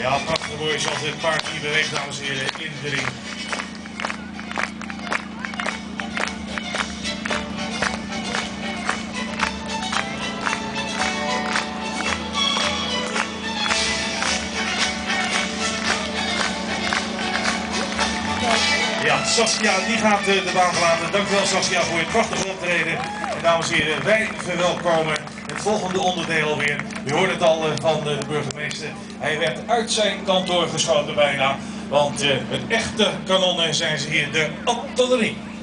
Ja, prachtig mooi zoals het paard hier beweegt, dames en heren, in de ring. Ja, Saskia die gaat de baan verlaten. Dankjewel Saskia voor je prachtige optreden. En dames en heren, wij verwelkomen het volgende onderdeel alweer. U hoort het al van de burgemeester. Hij werd uit zijn kantoor geschoten bijna. Want het echte kanonnen zijn ze hier, de artillerie.